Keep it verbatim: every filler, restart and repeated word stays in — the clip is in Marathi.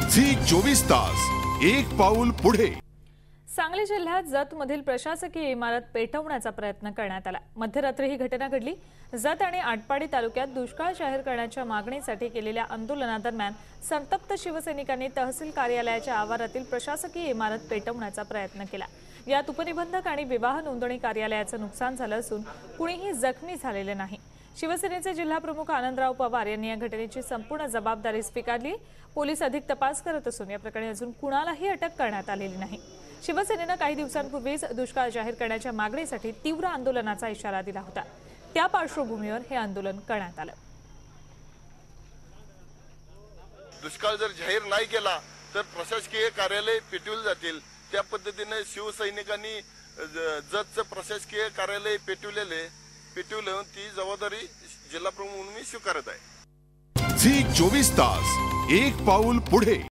झी चोवीस तास एक पाऊल पुढे। सांगली जिल्ह्यात जतमधील प्रशासकीय इमारत पेटवण्याचा प्रयत्न करण्यात आला। मध्यरात्री ही घटना घडली। जत आणि आटपाडी तालुक्यात दुष्काळ जाहीर करण्याच्या मागणीसाठी केलेल्या आंदोलनादरम्यान संतप्त शिवसैनिकांनी तहसील कार्यालयाच्या आवारातील प्रशासकीय इमारत पेटवण्याचा प्रयत्न केला। यात उपनिबंधक आणि विवाह नोंदणी कार्यालयाचं नुकसान झालं असून कुणीही जखमी झालेले नाही। शिवसेनेचे जिल्हा प्रमुख आनंदराव पवार यांनी या घटनेची संपूर्ण जबाबदारी स्वीकारली। पोलीस अधिक तपास करत असून या प्रकरणी अजून कुणालाही अटक करण्यात आलेली नाही। शिवसेनेने काही दिवसांपूर्वीच दुष्काळ जाहीर करण्याच्या मागणीसाठी तीव्र आंदोलनाचा इशारा दिला होता। त्या पार्श्वभूमीवर हे आंदोलन करण्यात आलं। दुष्काळ जर जाहीर नाही केला तर प्रशासकीय कार्यालय पेटवले जातील। त्या पद्धतीने शिवसैनिकांनी जतचं प्रशासकीय कार्यालय पेटवलेले पेटवले ती जबाबदारी जिल्हा प्रमुख म्हणून मी स्वीकारत आहे। झी चोवीस तास एक पाऊल पुढे।